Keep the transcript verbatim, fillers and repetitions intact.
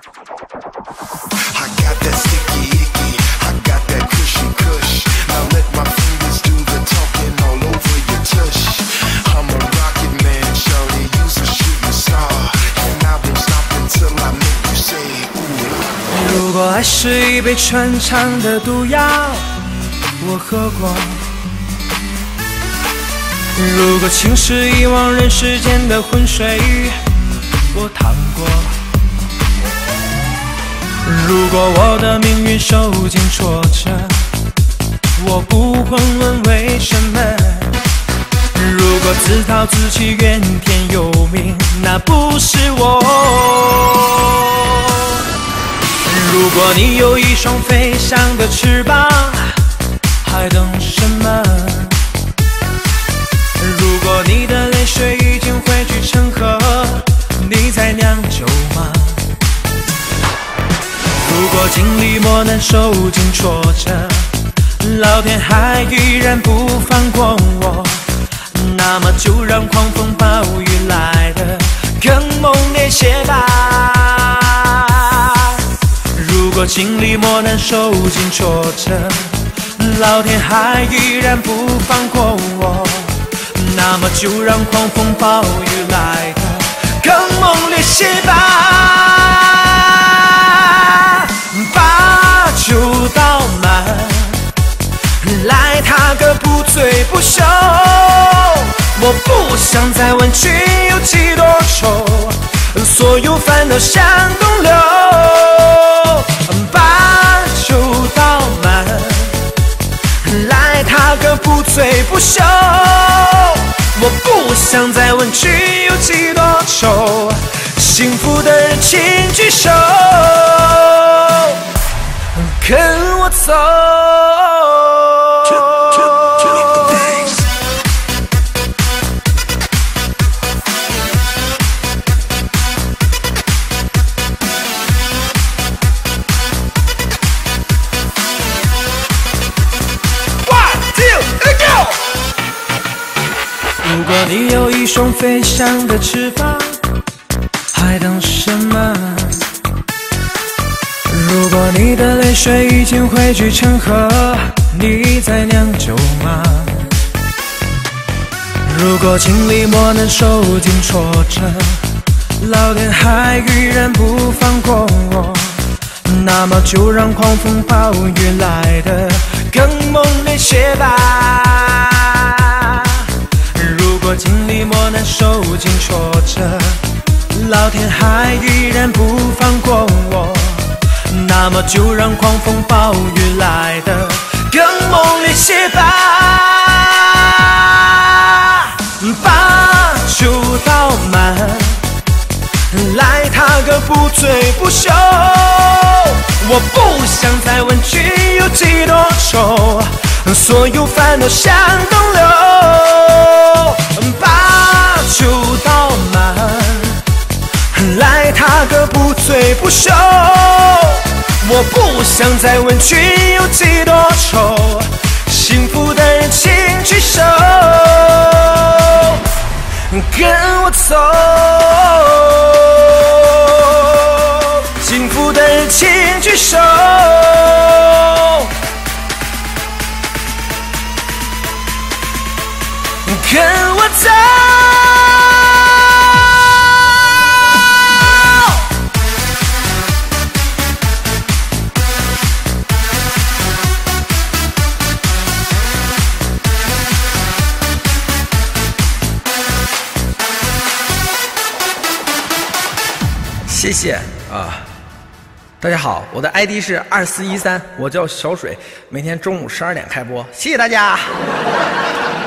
如果爱是一杯穿肠的毒药，我喝过；如果情是一汪人世间的浑水，我淌过；如果我的命运受尽挫折，我不会问为什么；如果自讨自弃怨天尤命，那不是我。如果你有一双飞翔的翅膀，还等什么？如果你的泪水已经汇聚成河，你在酿酒吗？如果经历磨难受尽挫折，老天还依然不放过我，那么就让狂风暴雨来得更猛烈些吧。如果经历磨难受尽挫折，老天还依然不放过我，那么就让狂风暴雨来得更猛烈些吧。把酒倒满，来踏个不醉不休，我不想再问君有几多愁，所有烦恼向东流。把酒倒满，来踏个不醉不休，我不想再问君有几多愁，幸福的人请举手，跟我走。如果你有一双飞翔的翅膀，还等什么？如果你的泪水已经汇聚成河，你在酿酒吗？如果经历磨难受尽挫折，老天还依然不放过我，那么就让狂风暴雨来得更猛烈些吧。如果经历磨难受尽挫折，老天还依然不放过我，那么就让狂风暴雨来得更猛烈些吧。把酒倒满，来踏个不醉不休，我不想再问君有几多愁，所有烦恼向东流。把酒倒满，来踏个不醉不休，我不想再问君有几多愁，幸福的人请举手，跟我走。幸福的人请举手，跟我走。 谢谢啊！大家好，我的 I D 是二四一三，我叫小水，每天中午十二点开播，谢谢大家。